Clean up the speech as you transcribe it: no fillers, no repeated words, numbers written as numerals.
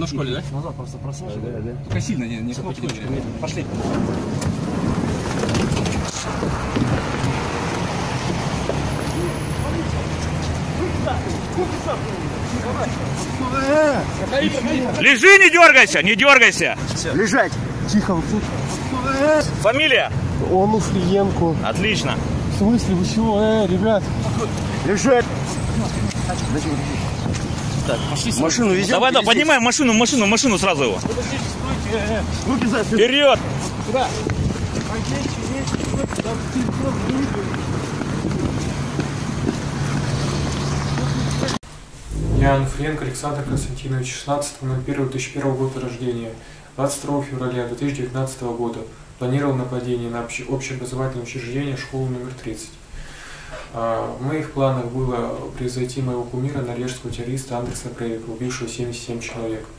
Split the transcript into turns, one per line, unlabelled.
в школе, да?
Назад просто просаживай.
Да.
Только сильно не хлопки. Пошли.
Лежи, не дергайся, не дергайся.
Лежать.
Тихо, вот тут.
Фамилия?
Он Уфриенко.
Отлично.
В смысле, вы чего? Ребят.
Лежать.
Так, пошли.
Машину везем.
Давай, да, поднимаем машину сразу его.
Руки за спину.
Вперед.
Куда?
Я Уфриенко Александр Константинович, 16.01.2001 года рождения, 22 февраля 2019 года. Планировал нападение на общеобразовательное учреждение школу номер 30. В моих планах было превзойти моего кумира, норвежского террориста Андреса Брейвика, убившего 77 человек.